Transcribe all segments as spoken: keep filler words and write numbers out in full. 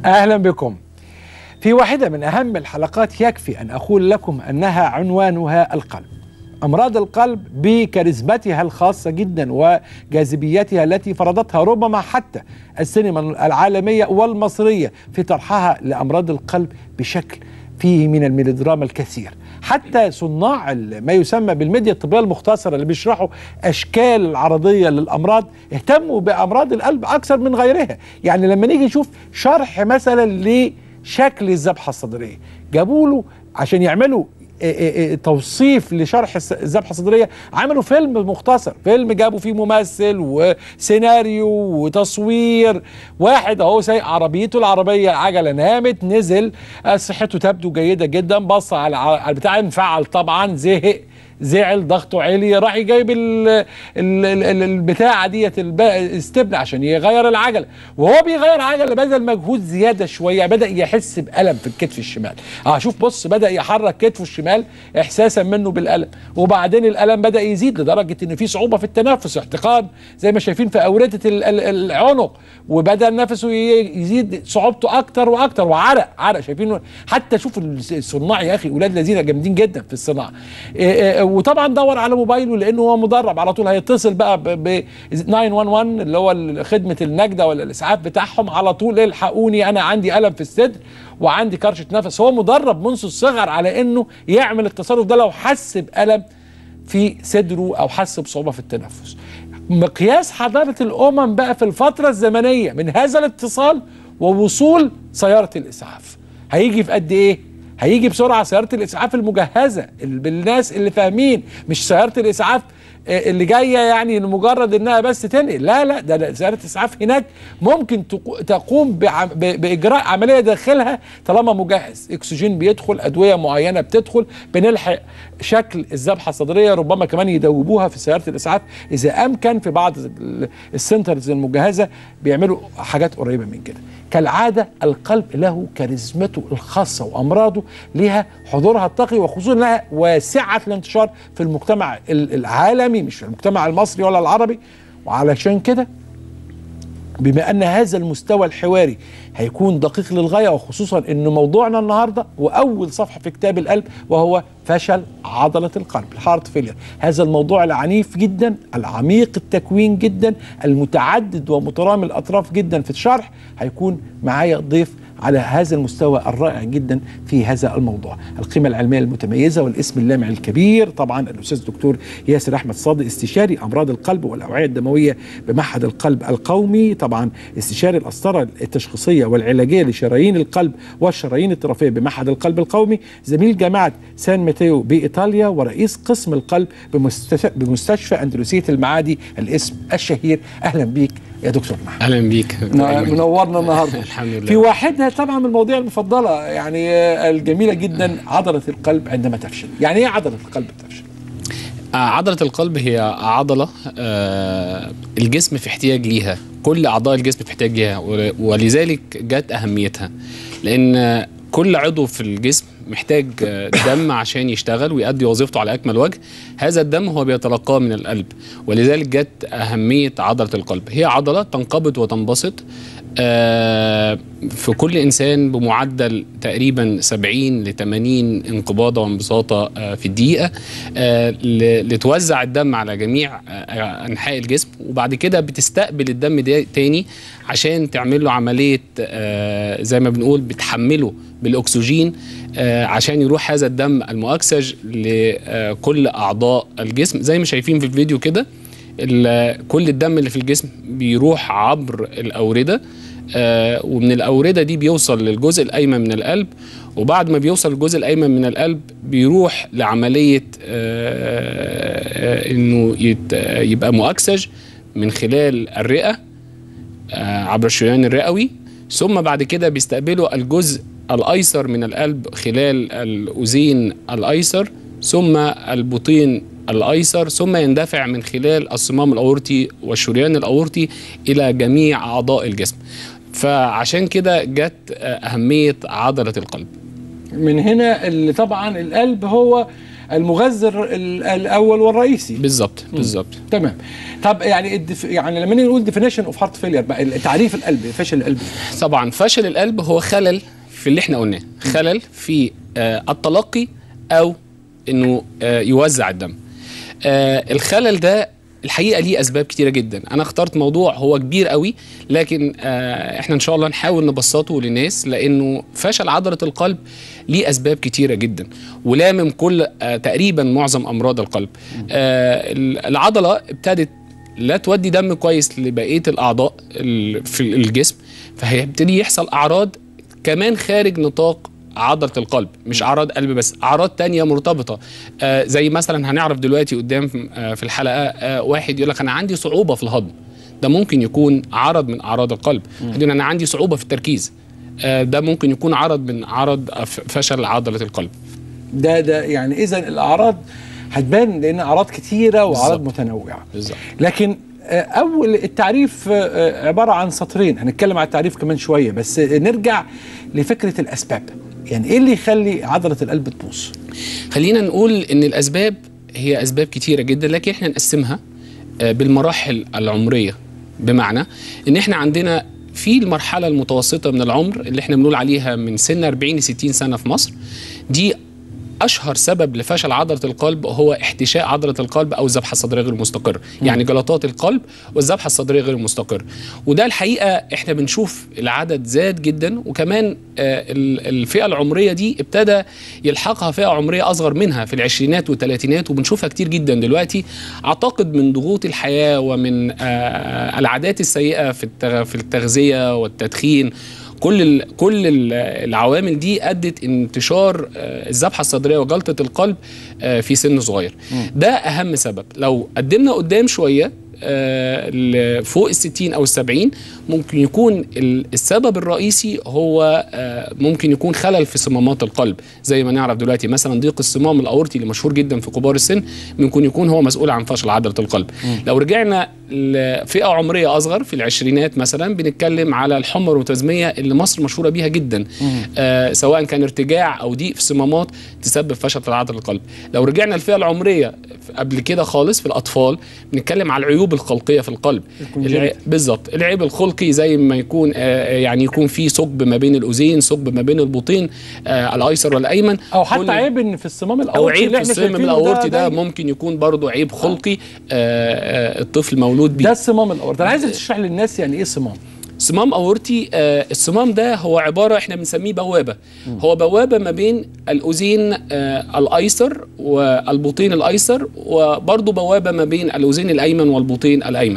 أهلا بكم. في واحدة من أهم الحلقات يكفي أن أقول لكم أنها عنوانها القلب. أمراض القلب بكاريزمتها الخاصة جدا وجاذبيتها التي فرضتها ربما حتى السينما العالمية والمصرية في طرحها لأمراض القلب بشكل فيه من الميلودراما الكثير. حتى صناع ما يسمى بالميديا الطبية المختصرة اللي بيشرحوا أشكال العرضية للأمراض اهتموا بأمراض القلب أكثر من غيرها. يعني لما نيجي نشوف شرح مثلا لشكل الذبحة الصدرية، جابوا له عشان يعملوا توصيف لشرح الذبحة الصدرية، عملوا فيلم مختصر، فيلم جابوا فيه ممثل وسيناريو وتصوير. واحد اهو سايق عربيته العربية عجلة نامت، نزل صحته تبدو جيدة جدا، بص على البتاع انفعل طبعا، زهق زعل ضغطه عالي، راح جايب البتاعه ديت الاستبن عشان يغير العجله، وهو بيغير عجله بذل مجهود زياده شويه، بدا يحس بالم في الكتف الشمال. اه شوف بص، بدا يحرك كتفه الشمال احساسا منه بالالم، وبعدين الالم بدا يزيد لدرجه ان في صعوبه في التنفس، احتقان زي ما شايفين في اورده العنق، وبدا نفسه يزيد صعوبته اكتر واكتر، وعرق عرق شايفين. حتى شوف الصناع يا اخي اولاد الذين جامدين جدا في الصناعه. وطبعا دور على موبايله لانه هو مدرب على طول، هيتصل بقى ب تسعة واحد واحد اللي هو خدمه النجده ولا الاسعاف بتاعهم، على طول الحقوني انا عندي الم في الصدر وعندي كرشه نفس. هو مدرب منذ الصغر على انه يعمل التصرف ده لو حس بالم في صدره او حس بصعوبه في التنفس. مقياس حضاره الامم بقى في الفتره الزمنيه من هذا الاتصال ووصول سياره الاسعاف هيجي في قد ايه؟ هيجي بسرعه سياره الاسعاف المجهزه بالناس اللي فاهمين، مش سياره الاسعاف اللي جايه يعني لمجرد انها بس تنقل، لا لا ده سياره الاسعاف هناك ممكن تقوم باجراء عمليه داخلها طالما مجهز، اكسجين بيدخل، ادويه معينه بتدخل، بنلحق شكل الذبحه الصدريه، ربما كمان يدوبوها في سياره الاسعاف اذا امكن. في بعض السنترز المجهزه بيعملوا حاجات قريبه من كده. كالعاده القلب له كاريزمته الخاصه وامراضه لها حضورها الطاغي، وخصوصا لها واسعه الانتشار في المجتمع العالمي مش في المجتمع المصري ولا العربي. وعلشان كده بما ان هذا المستوى الحواري هيكون دقيق للغايه، وخصوصا ان موضوعنا النهارده واول صفحه في كتاب القلب وهو فشل عضله القلب، الهارت فيلير، هذا الموضوع العنيف جدا، العميق التكوين جدا، المتعدد ومترامي الاطراف جدا في الشرح، هيكون معايا ضيف على هذا المستوى الرائع جدا في هذا الموضوع. القيمة العلمية المتميزة والاسم اللامع الكبير طبعا الأستاذ الدكتور ياسر أحمد صادق، استشاري أمراض القلب والأوعية الدموية بمعهد القلب القومي، طبعا استشاري القسطرة التشخيصية والعلاجية لشرايين القلب والشرايين الطرفية بمعهد القلب القومي، زميل جامعة سان ماتيو بإيطاليا، ورئيس قسم القلب بمستشفى أندلسية المعادي، الاسم الشهير. أهلا بيك يا دكتور محمد. اهلا بيك، منورنا النهارده. الحمد لله. في واحدة طبعا من المواضيع المفضله يعني الجميله جدا، عضله القلب عندما تفشل. يعني ايه عضله القلب تفشل؟ عضله القلب هي عضله الجسم في احتياج ليها، كل اعضاء الجسم في احتياج ليها، ولذلك جت اهميتها، لان كل عضو في الجسم محتاج دم عشان يشتغل ويؤدي وظيفته على أكمل وجه. هذا الدم هو بيتلقاه من القلب، ولذلك جت أهمية عضلة القلب. هي عضلة تنقبض وتنبسط في كل إنسان بمعدل تقريبا سبعين لثمانين انقباضة وانبساطة في الدقيقة، لتوزع الدم على جميع أنحاء الجسم، وبعد كده بتستقبل الدم ده تاني عشان تعمل له عملية زي ما بنقول بتحمله بالأكسجين عشان يروح هذا الدم المؤكسج لكل أعضاء الجسم. زي ما شايفين في الفيديو كده، كل الدم اللي في الجسم بيروح عبر الأوردة، ومن الأوردة دي بيوصل للجزء الأيمن من القلب، وبعد ما بيوصل للجزء الأيمن من القلب بيروح لعملية إنه يبقى مؤكسج من خلال الرئة عبر الشريان الرئوي، ثم بعد كده بيستقبله الجزء الأيسر من القلب خلال الأذين الأيسر، ثم البطين الأيسر، ثم يندفع من خلال الصمام الأورطي والشريان الأورطي إلى جميع أعضاء الجسم. فعشان كده جت أهمية عضلة القلب. من هنا اللي طبعا القلب هو المغذي الاول والرئيسي. بالظبط بالظبط. تمام. طب يعني الدف... يعني لما نيجي نقول ديفينيشن اوف هارت فيلير بقى، تعريف القلب، فشل القلب. طبعا فشل القلب هو خلل في اللي احنا قلناه، خلل في آه التلقي او انه آه يوزع الدم. آه الخلل ده الحقيقه ليه اسباب كتيره جدا. انا اخترت موضوع هو كبير قوي، لكن آه احنا ان شاء الله نحاول نبسطه للناس، لانه فشل عضله القلب ليه اسباب كتيره جدا ولامم كل آه تقريبا معظم امراض القلب. آه العضله ابتدت لا تودي دم كويس لبقيه الاعضاء في الجسم، فهيبتدي يحصل اعراض كمان خارج نطاق عضلة القلب، مش أعراض قلب بس، أعراض تانية مرتبطة. آه زي مثلا هنعرف دلوقتي قدام آه في الحلقة آه واحد يقول لك أنا عندي صعوبة في الهضم، ده ممكن يكون عرض من أعراض القلب. يقول أنا عندي صعوبة في التركيز، آه ده ممكن يكون عرض من أعراض فشل عضلة القلب. ده ده يعني إذا الأعراض هتبان لأن أعراض كتيرة وأعراض متنوعة. بالظبط. لكن أول التعريف عبارة عن سطرين، هنتكلم على التعريف كمان شوية، بس نرجع لفكرة الأسباب. يعني إيه اللي يخلي عضلة القلب تبوظ؟ خلينا نقول إن الأسباب هي أسباب كتيرة جدا، لكن إحنا نقسمها بالمراحل العمرية. بمعنى إن إحنا عندنا في المرحلة المتوسطة من العمر اللي إحنا بنقول عليها من سن أربعين ل ستين سنة في مصر، دي أشهر سبب لفشل عضلة القلب هو احتشاء عضلة القلب أو الذبحة الصدرية غير مستقرة، يعني جلطات القلب والذبحة الصدرية غير مستقرة. وده الحقيقة احنا بنشوف العدد زاد جدا، وكمان آه الفئة العمرية دي ابتدى يلحقها فئة عمرية أصغر منها في العشرينات والثلاثينات، وبنشوفها كتير جدا دلوقتي. أعتقد من ضغوط الحياة ومن آه العادات السيئة في في التغذية والتدخين، كل ال كل ال العوامل دي ادت انتشار الذبحه الصدريه وجلطه القلب في سن صغير. ده اهم سبب. لو قدمنا قدام شويه فوق الستين او السبعين، ممكن يكون السبب الرئيسي هو ممكن يكون خلل في صمامات القلب، زي ما نعرف دلوقتي مثلا ضيق الصمام الاورطي اللي مشهور جدا في كبار السن، ممكن يكون هو مسؤول عن فشل عضله القلب. لو رجعنا لفئه عمريه اصغر في العشرينات مثلا، بنتكلم على الحمى الروماتيزميه اللي مصر مشهوره بيها جدا، آه سواء كان ارتجاع او ضيق في الصمامات تسبب فشل في عضله القلب. لو رجعنا الفئه العمريه قبل كده خالص في الاطفال، بنتكلم على العيوب الخلقيه في القلب. الع... بالظبط، العيب الخلقي زي ما يكون آه يعني يكون في ثقب ما بين الاذين، ثقب ما بين البطين آه الايسر والايمن، او حتى عيب ان في الصمام الاورطي، او عيب في الصمام الاورطي ده, ده ممكن يكون برضو عيب خلقي. آه آه الطفل مولود بيه. ده الصمام الاورطي. انا عايزك تشرح للناس يعني ايه صمام. صمام اورطي، آه الصمام ده هو عباره احنا بنسميه بوابه. م. هو بوابه ما بين الاذين آه الايسر والبطين الايسر، وبرضه بوابه ما بين الاذين الايمن والبطين الايمن.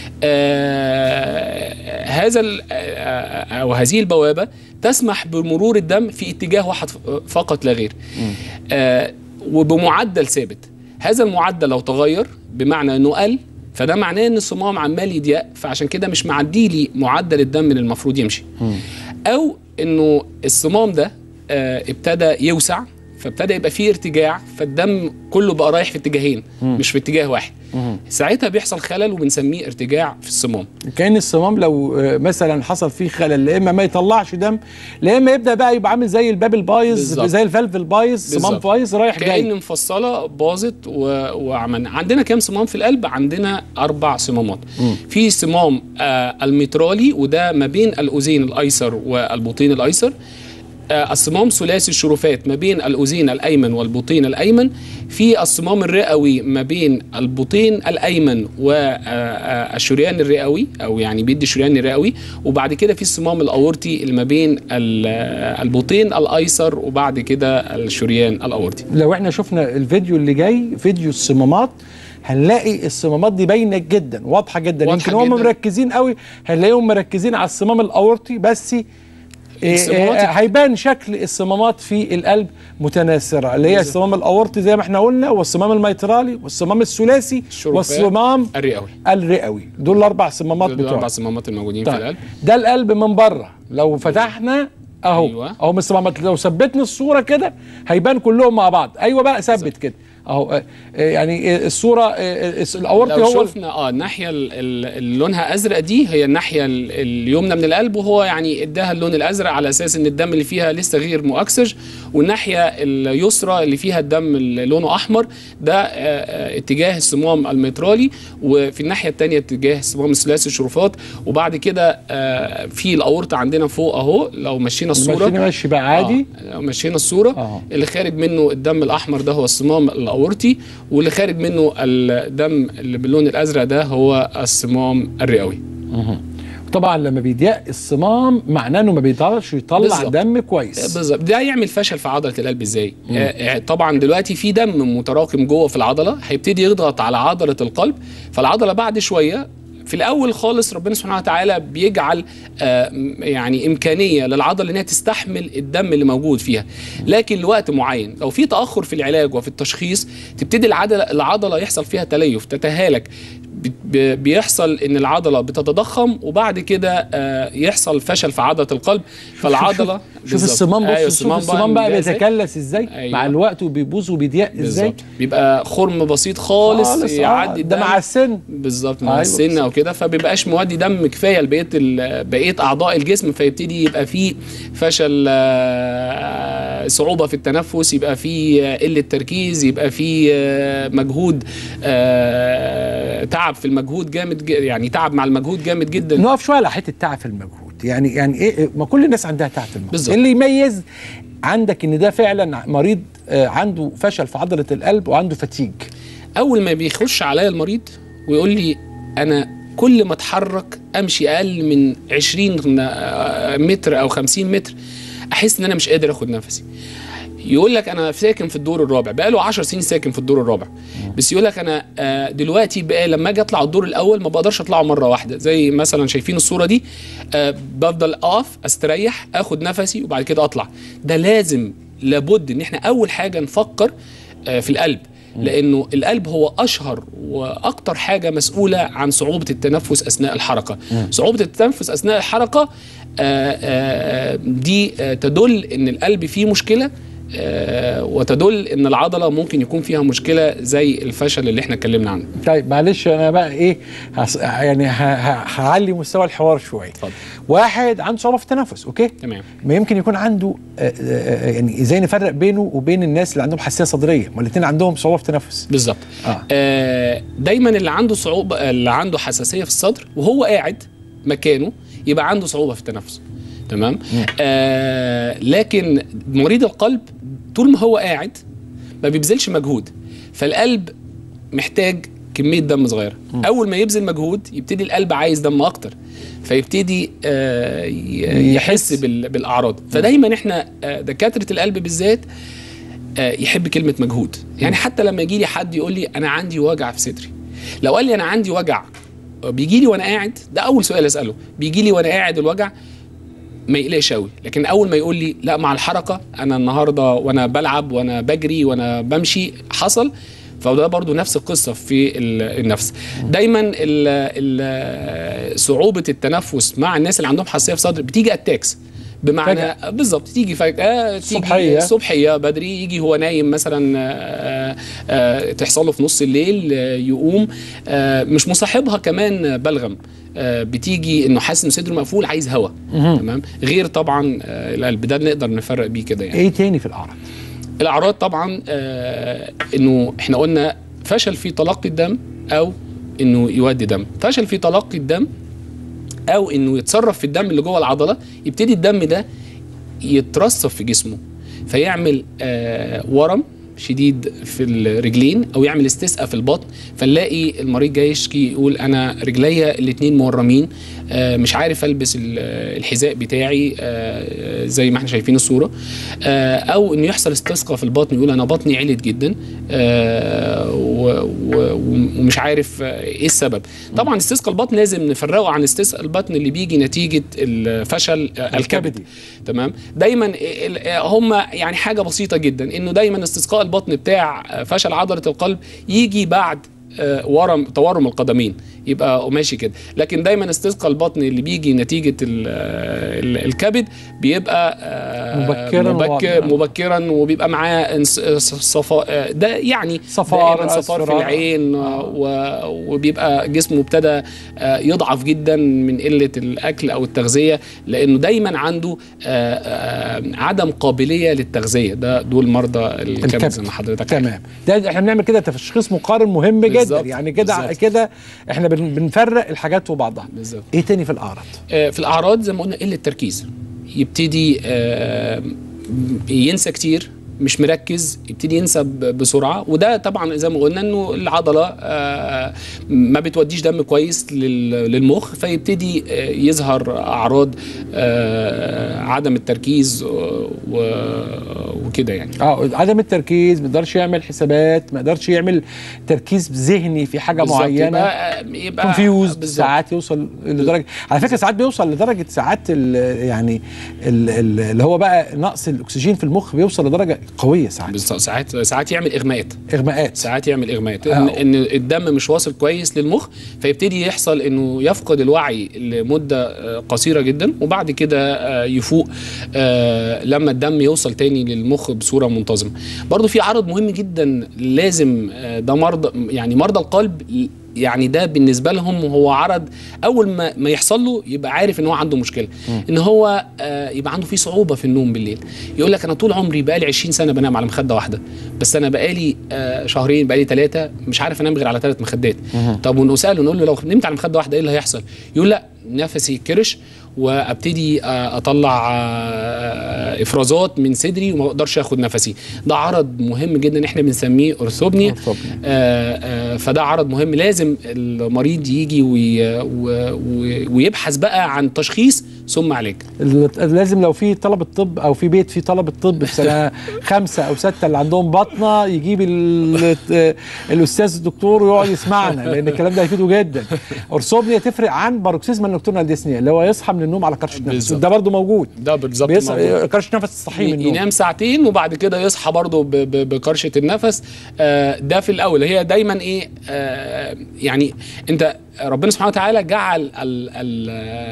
آه هذا آه او هذه البوابه تسمح بمرور الدم في اتجاه واحد فقط لا غير، آه وبمعدل ثابت. هذا المعدل لو تغير بمعنى انه قل، فده معناه ان الصمام عمال يضيق، فعشان كده مش معدي لي معدل الدم اللي المفروض يمشي. م. او انه الصمام ده آه ابتدى يوسع، فابتدى يبقى فيه ارتجاع، فالدم كله بقى رايح في اتجاهين م. مش في اتجاه واحد. م. ساعتها بيحصل خلل وبنسميه ارتجاع في الصمام. كأن الصمام لو مثلا حصل فيه خلل، لا اما ما يطلعش دم، لا اما يبدا بقى يبقى عامل زي الباب البايظ، زي الفالف البايظ، صمام بايظ رايح جاي، كأن مفصله باظت. وعملنا عندنا كام صمام في القلب؟ عندنا اربع صمامات. م. في صمام آه الميترالي، وده ما بين الاذين الايسر والبطين الايسر. الصمام ثلاثي الشرفات ما بين الأذين الأيمن والبطين الأيمن. في الصمام الرئوي ما بين البطين الأيمن والشريان الرئوي، أو يعني بيدي الشريان الرئوي. وبعد كده في الصمام الأورطي اللي ما بين البطين الأيسر وبعد كده الشريان الأورطي. لو احنا شفنا الفيديو اللي جاي، فيديو الصمامات، هنلاقي الصمامات دي باينه جدا، واضحه جدا. يمكن هم مركزين قوي، هنلاقيهم مركزين على الصمام الأورطي بس. هيبان شكل الصمامات في القلب متناثره، اللي هي الصمام الاورطي زي ما احنا قلنا، والصمام الميترالي، والصمام الثلاثي، والصمام الرئوي. الرئوي دول الاربع صمامات بتوع الاربع صمامات الموجودين طيب. في القلب. ده القلب من بره. لو فتحنا اهو أيوة. اهو من الصمامات، لو ثبتنا الصوره كده هيبان كلهم مع بعض. ايوه بقى ثبت كده اهو. يعني الصوره الاورطي لو هو شفنا اه الناحيه اللي لونها ازرق دي هي الناحيه اليمنى من القلب، وهو يعني اداها اللون الازرق على اساس ان الدم اللي فيها لسه غير مؤكسج، والناحيه اليسرى اللي فيها الدم اللي لونه احمر ده اتجاه الصمام الميترالي، وفي الناحيه الثانيه اتجاه الصمام الثلاثي الشرفات. وبعد كده في الاورطه عندنا فوق اهو، لو مشينا الصوره ماشي بقى عادي. آه لو مشينا الصوره آه. اللي خارج منه الدم الاحمر ده هو الصمام الاورطي، واللي خارج منه الدم اللي باللون الازرق ده هو الصمام الرئوي. أه. طبعا لما بيضيق الصمام معناه انه ما بيقدرش يطلع بالزبط. دم كويس. بالظبط. ده يعمل فشل في عضله القلب ازاي؟ آه طبعا دلوقتي في دم متراكم جوه في العضله، هيبتدي يضغط على عضله القلب، فالعضله بعد شويه في الاول خالص ربنا سبحانه وتعالى بيجعل آه يعني امكانيه للعضله انها تستحمل الدم اللي موجود فيها، لكن لوقت معين لو في تاخر في العلاج وفي التشخيص تبتدي العضله العضله يحصل فيها تليف، تتهالك، بيحصل ان العضله بتتضخم، وبعد كده آه يحصل فشل في عضله القلب. فالعضله شوف, شوف الصمام، بص أيوة الصمام, الصمام بقى بيتكلس ازاي. أيوة. مع الوقت وبيبوظ وبيضيق ازاي، بيبقى خرم بسيط خالص, خالص يعدي الدم. ده مع السن بالظبط، مع أيوة السن او كده، فبيبقاش مودي دم كفايه لبقيه بقيه اعضاء الجسم، فيبتدي يبقى فيه فشل، آه صعوبه في التنفس، يبقى فيه قله تركيز، يبقى فيه آه مجهود، آه تعب في المجهود جامد، يعني تعب مع المجهود جامد جدا. نقف شويه على حته تعب في المجهود. يعني يعني ايه، ما كل الناس عندها تعب في المجهود بالزبط. اللي يميز عندك ان ده فعلا مريض عنده فشل في عضله القلب وعنده فتيج. اول ما بيخش عليا المريض ويقول لي انا كل ما اتحرك امشي اقل من عشرين متر او خمسين متر احس ان انا مش قادر اخد نفسي. يقول لك انا ساكن في الدور الرابع، بقى له عشر سنين ساكن في الدور الرابع، بس يقول لك انا دلوقتي بقى لما اجي اطلع الدور الاول ما بقدرش اطلعه مره واحده، زي مثلا شايفين الصوره دي، بفضل اقف استريح اخد نفسي وبعد كده اطلع. ده لازم لابد ان احنا اول حاجه نفكر في القلب، لانه القلب هو اشهر واكتر حاجه مسؤوله عن صعوبه التنفس اثناء الحركه. صعوبه التنفس اثناء الحركه دي تدل ان القلب فيه مشكله، آه وتدل ان العضله ممكن يكون فيها مشكله زي الفشل اللي احنا اتكلمنا عنه. طيب معلش انا بقى ايه هص... يعني هعلي مستوى الحوار شويه. اتفضل. واحد عنده صعوبه في التنفس، اوكي تمام، ما يمكن يكون عنده آه آه يعني ازاي نفرق بينه وبين الناس اللي عندهم حساسيه صدريه؟ ما الاثنين عندهم صعوبه في التنفس. بالظبط. آه. آه دايما اللي عنده صعوبه، اللي عنده حساسيه في الصدر وهو قاعد مكانه يبقى عنده صعوبه في التنفس. تمام. آه لكن مريض القلب طول ما هو قاعد ما بيبذلش مجهود، فالقلب محتاج كميه دم صغيره. م. اول ما يبذل مجهود يبتدي القلب عايز دم اكتر، فيبتدي آه يحس بالاعراض. فدايما احنا آه دكاتره القلب بالذات آه يحب كلمه مجهود. يعني حتى لما يجي لي حد يقول لي انا عندي وجع في صدري، لو قال لي انا عندي وجع بيجي لي وانا قاعد، ده اول سؤال اساله، بيجي لي وانا قاعد الوجع؟ ما يقلقش قوي. لكن اول ما يقول لي لا مع الحركه، انا النهارده وانا بلعب وانا بجري وانا بمشي حصل، فده برضو نفس القصه في النفس. دايما ال ال صعوبه التنفس مع الناس اللي عندهم حساسيه في صدر بتيجي اتاكس، بمعنى بالظبط تيجي فجاه، صبحيه صبحيه بدري، يجي هو نايم مثلا آآ آآ تحصل له في نص الليل يقوم، مش مصاحبها كمان بلغم، بتيجي انه حاسس ان صدره مقفول عايز هواء. تمام. غير طبعا القلب، ده نقدر نفرق بيه كده. يعني ايه تاني في الاعراض؟ الاعراض طبعا آه انه احنا قلنا فشل في تلقي الدم او انه يودي دم، فشل في تلقي الدم او انه يتصرف في الدم اللي جوه العضله، يبتدي الدم ده يترسب في جسمه فيعمل آه ورم شديد في الرجلين او يعمل استسقاء في البطن، فنلاقي المريض جاي يشكي يقول انا رجليا الاثنين مورمين، آه مش عارف البس الحذاء بتاعي آه زي ما احنا شايفين الصوره، آه او انه يحصل استسقاء في البطن يقول انا بطني علت جدا آه ومش عارف ايه السبب. طبعا استسقاء البطن لازم نفرقه عن استسقاء البطن اللي بيجي نتيجه الفشل الكبدي. تمام. دايما هم يعني حاجه بسيطه جدا، انه دايما استسقاء البطن بتاع فشل عضله القلب يجي بعد آه ورم تورم القدمين، يبقى ماشي كده. لكن دايما استسقاء البطن اللي بيجي نتيجه ال ال الكبد بيبقى آه مبكرا مبكر مبكرا وبيبقى معاه صفاء، ده يعني صفار صفار في العين، وبيبقى جسمه ابتدى يضعف جدا من قله الاكل او التغذيه، لانه دايما عنده عدم قابليه للتغذيه. ده دول مرضى الكبد زي ما حضرتك تمام. ده احنا بنعمل كده تشخيص مقارن مهم جدا، يعني كده كده احنا بنفرق الحاجات وبعضها. بالظبط. ايه تاني في الاعراض؟ في الاعراض زي ما قلنا قله التركيز، يبتدي ينسى كتير، مش مركز، يبتدي ينسى بسرعه، وده طبعا زي ما قلنا انه العضله ما بتوديش دم كويس للمخ، فيبتدي يظهر اعراض عدم التركيز وكده يعني. اه عدم التركيز، ما يقدرش يعمل حسابات، ما يقدرش يعمل تركيز ذهني في حاجه معينه، يبقى يبقى كونفيوز، ساعات يوصل لدرجه، على فكره ساعات بيوصل لدرجه ساعات ال يعني ال اللي هو بقى نقص الاكسجين في المخ بيوصل لدرجه قويه ساعات. ساعات ساعات يعمل اغماءات اغماءات ساعات يعمل اغماءات آه. إن, ان الدم مش واصل كويس للمخ، فيبتدي يحصل انه يفقد الوعي لمده قصيره جدا، وبعد كده يفوق لما الدم يوصل تاني للمخ بصوره منتظمه. برضو في عرض مهم جدا لازم، ده مرضى يعني مرضى القلب، يعني ده بالنسبه لهم هو عرض اول ما ما يحصل له يبقى عارف ان هو عنده مشكله، م. ان هو آه يبقى عنده فيه صعوبه في النوم بالليل. يقول لك انا طول عمري بقالي عشرين سنه بنام على مخده واحده، بس انا بقالي آه شهرين بقالي ثلاثه مش عارف انام غير على ثلاث مخدات. م. طب ونساله نقول له لو نمت على مخده واحده ايه اللي هيحصل؟ يقول لا نفسي يتكرش وابتدي اطلع افرازات من صدري وما اقدرش اخد نفسي. ده عرض مهم جدا احنا بنسميه اورثوبنيا. فده عرض مهم لازم المريض يجي وي ويبحث بقى عن تشخيص ثم علاج. لازم لو في طلبه طب او في بيت في طلبه طب في سنه خمسه او سته اللي عندهم بطنه يجيب الاستاذ الدكتور ويقعد يسمعنا، لان الكلام ده هيفيده جدا. اورثوبنيا تفرق عن باروكسيزما نوكتورنال ديسنيا اللي هو يصحى من النوم على كرشه نفس، ده برضه موجود. ده بالظبط كرشه نفس صحي من النوم، ينام ساعتين وبعد كده يصحى برضه بكرشه النفس. آه ده في الاول هي دايما ايه، آه يعني انت ربنا سبحانه وتعالى جعل ال ال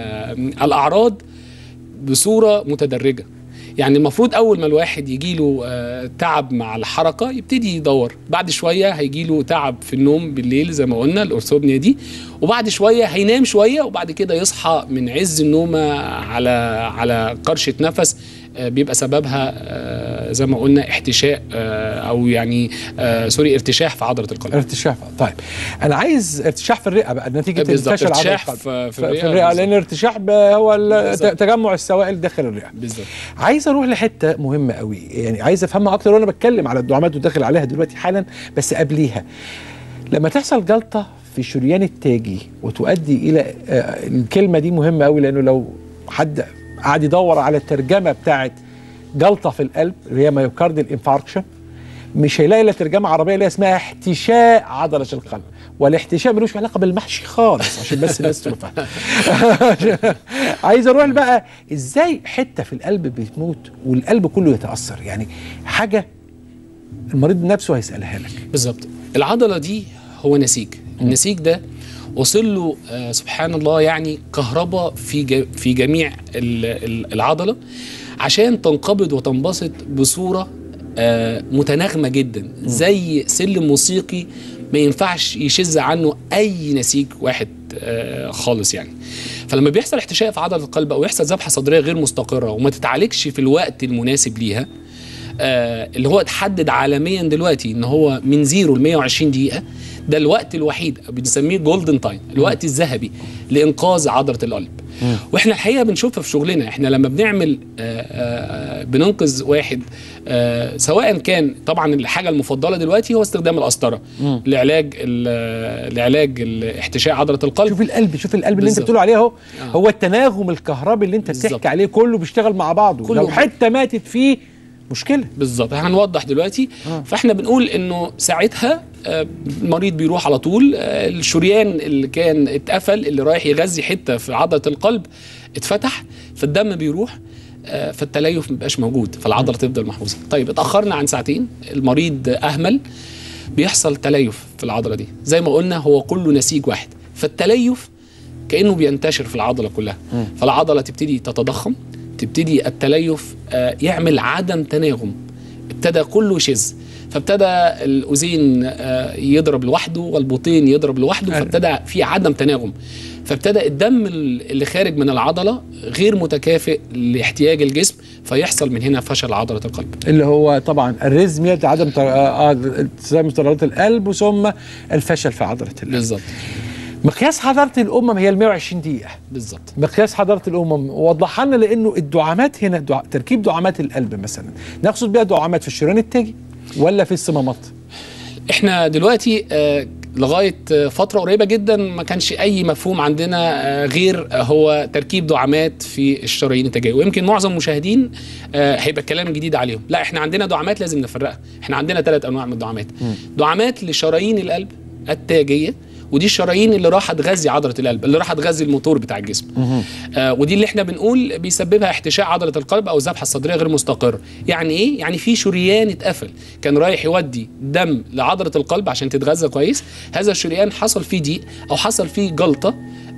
الاعراض بصوره متدرجه. يعني المفروض اول ما الواحد يجي له تعب مع الحركه يبتدي يدور، بعد شويه هيجي له تعب في النوم بالليل زي ما قلنا الاورثوبنيا دي، وبعد شويه هينام شويه وبعد كده يصحى من عز النومه على على قرشه نفس بيبقى سببها زي ما قلنا احتشاء او يعني سوري ارتشاح في عضله القلب. ارتشاح. طيب انا عايز ارتشاح في الرئه بقى نتيجه فشل عضله القلب في, في الرئه, في الرئة لان الارتشاح هو تجمع السوائل داخل الرئه. بالظبط. عايز اروح لحته مهمه قوي، يعني عايز افهمها اكتر وانا بتكلم على الدعامات وداخل عليها دلوقتي حالا، بس قبليها لما تحصل جلطه في شريان التاجي وتؤدي الى الكلمه دي مهمه قوي، لانه لو حد قاعد يدور على الترجمه بتاعت جلطه في القلب اللي هي مايوكارديال انفاركشن مش هيلاقي الا ترجمه عربيه اللي اسمها احتشاء عضله القلب، والاحتشاء ملوش علاقه بالمحشي خالص عشان بس الناس تبقى فاهمه. عايز اروح بقى ازاي حته في القلب بتموت والقلب كله يتاثر، يعني حاجه المريض نفسه هيسالها لك. بالظبط. العضله دي هو نسيج، النسيج ده وصل له آه سبحان الله يعني كهرباء في في جميع العضله عشان تنقبض وتنبسط بصوره آه متناغمه جدا، زي سلم موسيقي ما ينفعش يشذ عنه اي نسيج واحد آه خالص يعني. فلما بيحصل احتشاء في عضله القلب او يحصل ذبحه صدريه غير مستقره وما تتعالجش في الوقت المناسب ليها، آه اللي هو اتحدد عالميا دلوقتي ان هو من زيرو ل مية وعشرين دقيقه، ده الوقت الوحيد بنسميه جولدن تايم، الوقت الذهبي لانقاذ عضله القلب. مم. واحنا الحقيقه بنشوفها في شغلنا، احنا لما بنعمل آآ آآ بننقذ واحد سواء كان طبعا الحاجه المفضله دلوقتي هو استخدام القسطره مم. لعلاج لعلاج احتشاء عضله القلب. شوف القلب، شوف القلب اللي انت بتقول عليه اهو، آه. هو التناغم الكهربي اللي انت بتحكي عليه كله بيشتغل مع بعضه، لو حته ماتت فيه مشكله. بالظبط، هنوضح دلوقتي. آه. فاحنا بنقول انه ساعتها المريض بيروح على طول، الشريان اللي كان اتقفل اللي رايح يغذي حته في عضله القلب اتفتح، فالدم بيروح، فالتليف مبقاش موجود، فالعضله تفضل محفوظه. طيب اتاخرنا عن ساعتين، المريض اهمل، بيحصل تليف في العضله دي. زي ما قلنا هو كله نسيج واحد، فالتليف كانه بينتشر في العضله كلها. م. فالعضله تبتدي تتضخم، تبتدي التليف آه يعمل عدم تناغم، ابتدى كله يشذ، فابتدى الاذين آه يضرب لوحده والبطين يضرب لوحده، فابتدى في عدم تناغم، فابتدى الدم اللي خارج من العضله غير متكافئ لاحتياج الجسم، فيحصل من هنا فشل عضله القلب، اللي هو طبعا الريزميا، عدم التزام ضربات القلب، ثم الفشل في عضله القلب. بالظبط. مقياس حضاره الامم هي ال مئة وعشرين دقيقه بالظبط. مقياس حضاره الامم وضح لنا، لانه الدعامات هنا دع... تركيب دعامات القلب مثلا نقصد بها دعامات في الشريان التاجي ولا في الصمامات؟ احنا دلوقتي آه لغايه فتره قريبه جدا ما كانش اي مفهوم عندنا آه غير هو تركيب دعامات في الشرايين التاجيه، ويمكن معظم المشاهدين آه هيبقى الكلام جديد عليهم. لا، احنا عندنا دعامات لازم نفرقها. احنا عندنا ثلاث انواع من الدعامات. م. دعامات لشرايين القلب التاجيه، ودي الشرايين اللي راح تغذي عضله القلب، اللي راح تغذي الموتور بتاع الجسم. آه ودي اللي احنا بنقول بيسببها احتشاء عضله القلب او الذبحه الصدريه غير مستقره. يعني ايه؟ يعني في شريان اتقفل كان رايح يودي دم لعضله القلب عشان تتغذى كويس، هذا الشريان حصل فيه ضيق او حصل فيه جلطه،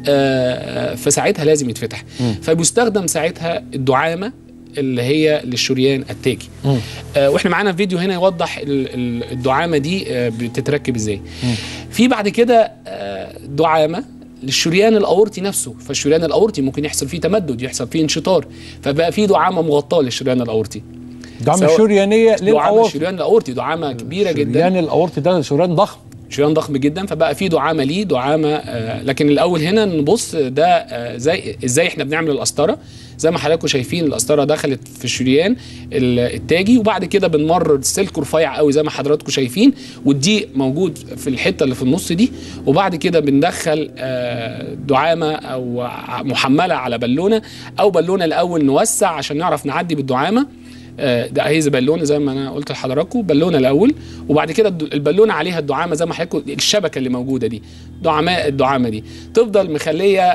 آه فساعتها لازم يتفتح. مم. فبيستخدم ساعتها الدعامه اللي هي للشريان التاجي. آه واحنا معانا فيديو هنا يوضح الدعامه دي آه بتتركب ازاي. مم. في بعد كده آه دعامه للشريان الاورطي نفسه، فالشريان الاورطي ممكن يحصل فيه تمدد، يحصل فيه انشطار، فبقى في دعامه مغطاه للشريان الاورطي. دعامه شريانيه للاورطي، الشريان الاورطي دعامه كبيره جدا. الشريان الاورطي ده شريان ضخم، شريان ضخم جدا، فبقى في دعامه ليه دعامه. آه لكن الاول هنا نبص ده آه زي ازاي احنا بنعمل القسطره. زي ما حضراتكم شايفين القسطره دخلت في الشريان التاجي، وبعد كده بنمرر السلك رفيع قوي زي ما حضراتكم شايفين، والضيق موجود في الحته اللي في النص دي، وبعد كده بندخل آه دعامه او محمله على بالونه، او بالونه الاول نوسع عشان نعرف نعدي بالدعامه. ده هي بالونه زي ما انا قلت لحضراتكم، بالونه الاول، وبعد كده البالونه عليها الدعامه زي ما حضراتكم الشبكه اللي موجوده دي، دعامه الدعامه دي تفضل مخليه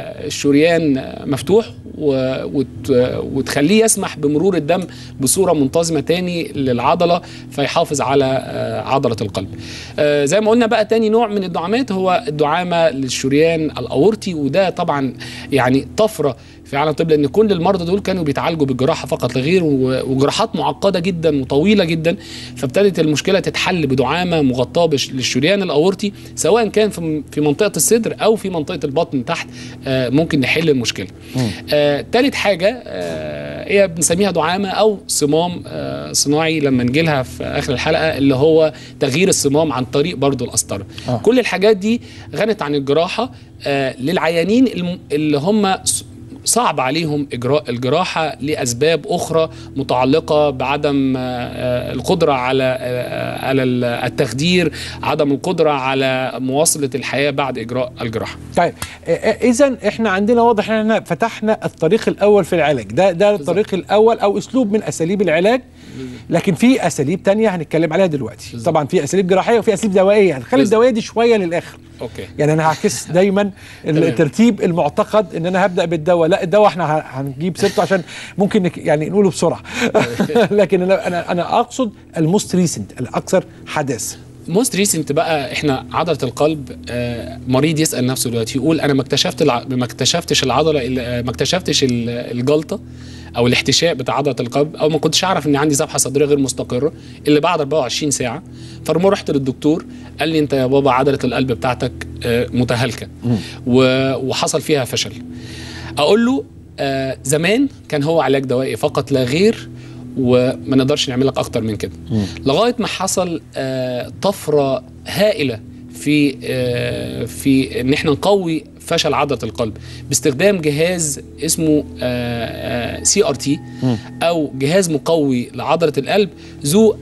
الشريان مفتوح وتخليه يسمح بمرور الدم بصوره منتظمه تاني للعضله، فيحافظ على عضله القلب. زي ما قلنا بقى تاني نوع من الدعامات هو الدعامه للشريان الاورطي، وده طبعا يعني طفره في عالم الطب، لان كل المرضى دول كانوا بيتعالجوا بالجراحه فقط لا غير، وجراحات معقده جدا وطويله جدا، فابتدت المشكله تتحل بدعامه مغطاه للشريان الاورطي، سواء كان في منطقه الصدر او في منطقه البطن تحت، آه ممكن نحل المشكله. آه ثالث حاجه آه هي بنسميها دعامه او صمام آه صناعي لما نجي لها في اخر الحلقه، اللي هو تغيير الصمام عن طريق برضو القسطره. آه. كل الحاجات دي غنت عن الجراحه آه للعيانين اللي هم صعب عليهم إجراء الجراحة لأسباب أخرى متعلقة بعدم القدرة على على التخدير، عدم القدرة على مواصلة الحياة بعد إجراء الجراحة. طيب إذن إحنا عندنا واضح إن إحنا فتحنا الطريق الأول في العلاج، ده ده الطريق الأول أو أسلوب من أساليب العلاج، لكن في أساليب تانية هنتكلم عليها دلوقتي. بالزبط. طبعا في أساليب جراحية وفي أساليب دوائية، هنخلي الدوائية دي شوية للآخر. أوكي. يعني أنا هعكس دايما الترتيب المعتقد إن أنا هبدأ بالدواء، لا الدواء إحنا هنجيب سيرته عشان ممكن يعني نقوله بسرعة. لكن أنا أنا أنا أقصد الموست ريسنت، الأكثر حداثة. موست ريسنت بقى احنا عضله القلب، آه مريض يسال نفسه دلوقتي يقول انا ما اكتشفت الع... ما اكتشفتش العضله، ما اكتشفتش الجلطه او الاحتشاء بتاع عضله القلب، او ما كنتش اعرف ان عندي ذبحه صدريه غير مستقره الا بعد أربعة وعشرين ساعه. فلما رحت للدكتور قال لي انت يا بابا عضله القلب بتاعتك آه متهالكه وحصل فيها فشل. اقول له آه زمان كان هو علاج دوائي فقط لا غير، وما نقدرش نعمل لك اكتر من كده. مم. لغايه ما حصل آه طفره هائله في آه في ان احنا نقوي فشل عضله القلب باستخدام جهاز اسمه آه سي ار تي، او جهاز مقوي لعضله القلب ذو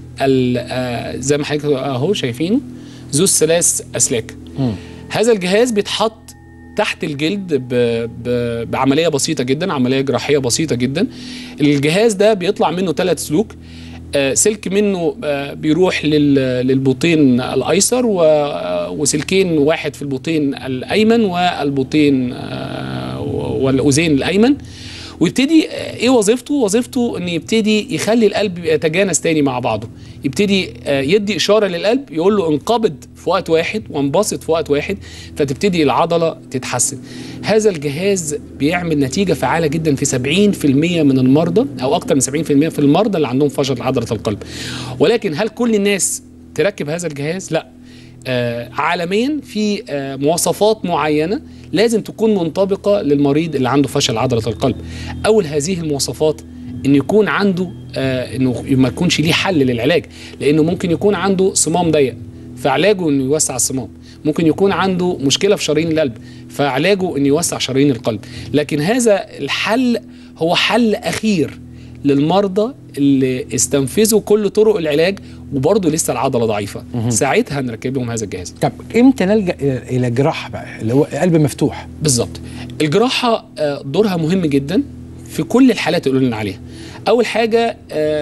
آه زي ما حضرتك اهو شايفينه، ذو الثلاث اسلاك. مم. هذا الجهاز بيتحط تحت الجلد ب... ب... بعمليه بسيطه جدا، عمليه جراحيه بسيطه جدا. الجهاز ده بيطلع منه ثلاث سلوك، آه سلك منه آه بيروح لل... للبطين الايسر، و... وسلكين، واحد في البطين الايمن والبطين آه والاذين الايمن، ويبتدي ايه وظيفته؟ وظيفته ان يبتدي يخلي القلب يتجانس تاني مع بعضه، يبتدي يدي اشاره للقلب يقول له انقبض في وقت واحد وانبسط في وقت واحد، فتبتدي العضله تتحسن. هذا الجهاز بيعمل نتيجه فعاله جدا في سبعين في المية من المرضى، او اكتر من سبعين في المية في المرضى اللي عندهم فشل عضله القلب. ولكن هل كل الناس تركب هذا الجهاز؟ لا. آه عالميا في آه مواصفات معينه لازم تكون منطبقه للمريض اللي عنده فشل عضله القلب. اول هذه المواصفات ان يكون عنده آه انه ما يكونش ليه حل للعلاج، لانه ممكن يكون عنده صمام ضيق فعلاجه انه يوسع الصمام، ممكن يكون عنده مشكله في شرايين القلب فعلاجه انه يوسع شرايين القلب. لكن هذا الحل هو حل اخير للمرضى اللي استنفذوا كل طرق العلاج وبرضه لسه العضله ضعيفه، ساعتها نركب لهم هذا الجهاز. طب امتى نلجا الى جراحه بقى اللي هو قلب مفتوح؟ بالظبط. الجراحه دورها مهم جدا في كل الحالات اللي قلنا عليها. اول حاجه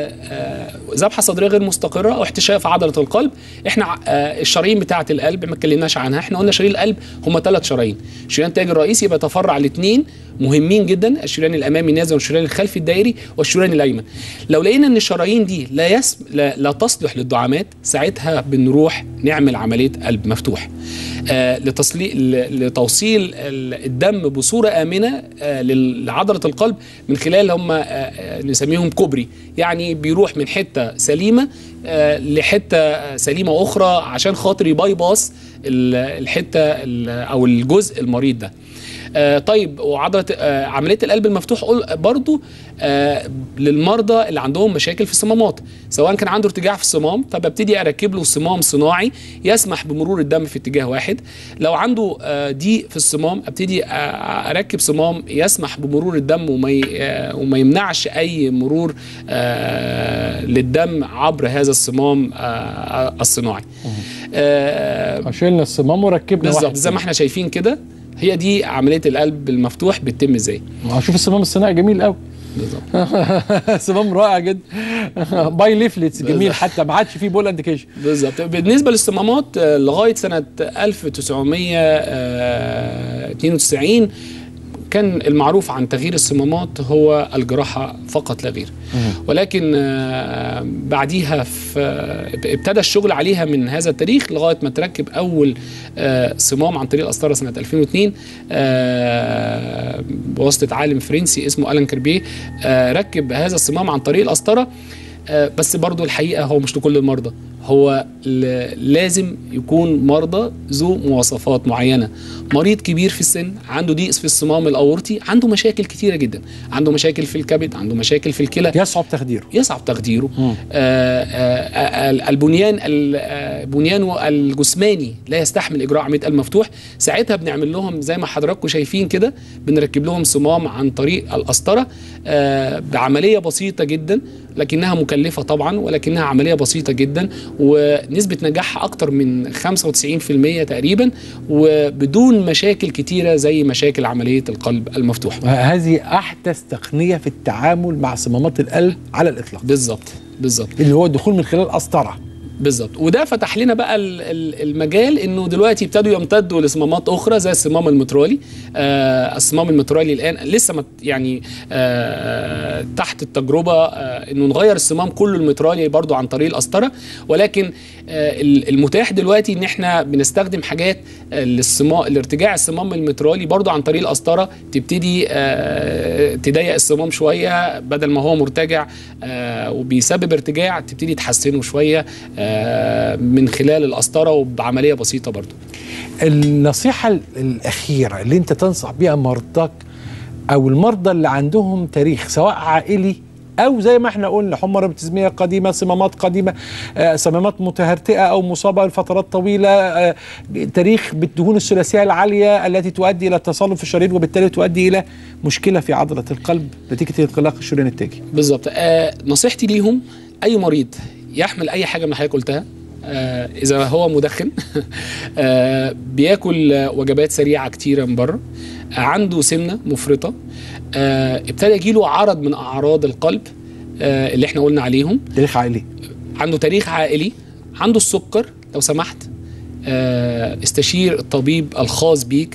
ذبحه صدريه غير مستقره او احتشاء عضله القلب. احنا الشرايين بتاعه القلب ما اتكلمناش عنها، احنا قلنا شرايين القلب هم ثلاث شرايين. الشريان التاجي الرئيسي بيتفرع لاثنين مهمين جدا، الشريان الامامي النازل والشريان الخلفي الدائري والشريان الايمن. لو لقينا ان الشرايين دي لا يسم لا, لا تصلح للدعامات، ساعتها بنروح نعمل عمليه قلب مفتوح آه لتوصيل الدم بصوره امنه آه لعضله القلب من خلال هم آه نسميهم كوبري، يعني بيروح من حته سليمه آه لحته سليمه اخرى عشان خاطر يبايباص الحته او الجزء المريض ده. آه طيب وعضله آه عمليه القلب المفتوح برضو آه للمرضى اللي عندهم مشاكل في الصمامات، سواء كان عنده ارتجاع في الصمام فببتدي اركب له صمام صناعي يسمح بمرور الدم في اتجاه واحد. لو عنده آه ضيق في الصمام ابتدي آه اركب صمام يسمح بمرور الدم وما آه وما يمنعش اي مرور آه للدم عبر هذا الصمام آه الصناعي. آه شيلنا الصمام وركبنا بالظبط زي ما احنا شايفين كده. هي دي عمليه القلب المفتوح بتتم ازاي. شوف الصمام الصناعي جميل قوي. بالظبط. صمام رائع جدا. باي ليفلتس جميل حتى ما عادش فيه بول انديكيشن. بالظبط. بالنسبه للصمامات لغايه سنه ألف وتسعمية اتنين وتسعين كان المعروف عن تغيير الصمامات هو الجراحه فقط لا غير. ولكن بعديها ابتدى الشغل عليها من هذا التاريخ لغايه ما تركب اول صمام عن طريق القسطره سنه ألفين واثنين بواسطه عالم فرنسي اسمه ألان كربيه. ركب هذا الصمام عن طريق القسطره، بس برضو الحقيقه هو مش لكل المرضى، هو لازم يكون مرضى ذو مواصفات معينه. مريض كبير في السن عنده ضيق في الصمام الاورطي، عنده مشاكل كتيره جدا، عنده مشاكل في الكبد، عنده مشاكل في الكلى، يصعب تخديره يصعب تخديره آآ آآ البنيان البنيان الجسماني لا يستحمل اجراء عمليه قلب مفتوح. ساعتها بنعمل لهم زي ما حضراتكم شايفين كده، بنركب لهم صمام عن طريق القسطره بعمليه بسيطه جدا لكنها مكلفه طبعا، ولكنها عمليه بسيطه جدا ونسبه نجاحها اكتر من خمسة وتسعين في المية تقريبا، وبدون مشاكل كتيره زي مشاكل عمليه القلب المفتوح. هذه احدث تقنيه في التعامل مع صمامات القلب على الاطلاق. بالظبط بالظبط. اللي هو الدخول من خلال قسطره. بالظبط. وده فتح لنا بقى المجال انه دلوقتي ابتدوا يمتدوا لصمامات اخرى زي الصمام المترالي. آه الصمام المترالي الان لسه مت يعني آه تحت التجربه آه انه نغير الصمام كله المترالي برضو عن طريق القسطره، ولكن آه المتاح دلوقتي ان احنا بنستخدم حاجات للصمام الارتجاع الصمام المترالي برضو عن طريق القسطره، تبتدي آه تضيق الصمام شويه بدل ما هو مرتجع آه وبيسبب ارتجاع، تبتدي تحسنه شويه آه من خلال القسطره وبعمليه بسيطه برضو. النصيحه الاخيره اللي انت تنصح بيها مرضاك او المرضى اللي عندهم تاريخ سواء عائلي او زي ما احنا قلنا حمى روماتيزميه قديمه، صمامات قديمه، آه، صمامات متهرتئه او مصابه لفترات طويله، آه، تاريخ بالدهون الثلاثيه العاليه التي تؤدي الى تصلب في الشرايين وبالتالي تؤدي الى مشكله في عضله القلب نتيجه انقلاق الشريان التاجي. بالظبط. آه نصيحتي ليهم اي مريض يحمل اي حاجه من اللي حضرتك قلتها، آه اذا هو مدخن آه بياكل وجبات سريعه كتيره من بره، آه عنده سمنه مفرطه، آه ابتدى يجيله عرض من اعراض القلب آه اللي احنا قلنا عليهم، تاريخ عائلي، عنده تاريخ عائلي، عنده السكر، لو سمحت آه استشير الطبيب الخاص بيك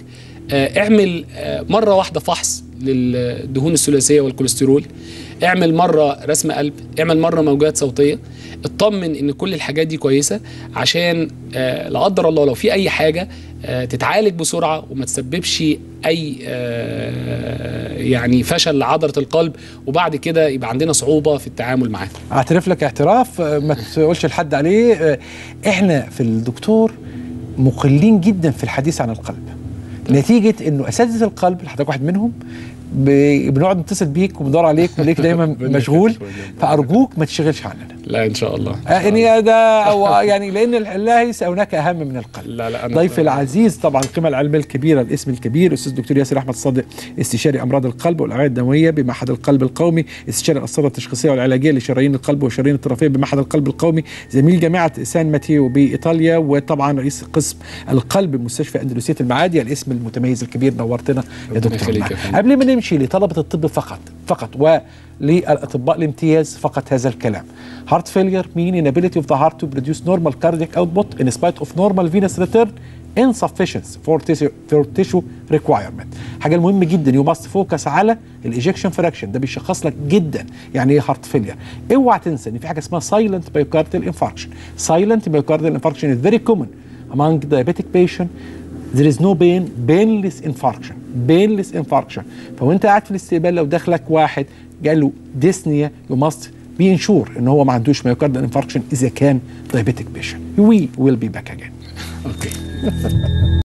آه اعمل آه مره واحده فحص للدهون الثلاثيه والكوليسترول، اعمل مره رسم قلب، اعمل مره موجات صوتيه، اطمن ان كل الحاجات دي كويسه، عشان آه لا قدر الله لو في اي حاجه آه تتعالج بسرعه وما تسببش اي آه يعني فشل لعضله القلب، وبعد كده يبقى عندنا صعوبه في التعامل معاه. اعترف لك اعتراف ما تقولش لحد عليه، احنا في الدكتور مقلين جدا في الحديث عن القلب، نتيجه انه اساتذه القلب اللي حضرتك واحد منهم بنقعد نتصل بيك وبندور عليك وليك دايما مشغول، فارجوك ما تشغلش عننا. لا ان شاء الله. آه يعني ده أو يعني لان ليس هناك اهم من القلب. لا لا ضيفي العزيز طبعا القيمه العلميه الكبيره، الاسم الكبير، استاذ دكتور ياسر احمد صادق، استشاري امراض القلب والاوعيه الدمويه بمعهد القلب القومي، استشاري الاسرار التشخيصيه والعلاجيه لشرايين القلب والشرايين الطرفيه بمعهد القلب القومي، زميل جامعه سان ماتيو بايطاليا، وطبعا رئيس قسم القلب بمستشفى اندلسيه المعادي. الاسم المتميز الكبير، نورتنا يا دكتور. قبل ما نمشي لطلبه الطب فقط فقط وللاطباء الامتياز فقط هذا الكلام. Heart failure mean inability of the heart to produce normal cardiac output in spite of normal venous return, insufficiency for tissue, for tissue requirement. حاجة المهم جدا you must focus على الايجكشن فراكشن، ده بيشخص لك جدا يعني ايه هارت فيلير. اوعى تنسى ان في حاجة اسمها silent myocardial infarction. Silent myocardial infarction is very common among diabetic patient. There is no pain, painless infarction, painless infarction. فوانت قاعد في الاستقبال لو دخلك واحد قال له dyspnea you must be ensure ان هو ما عندوش myocardial infarction اذا كان diabetic patient. We will be back again. Okay.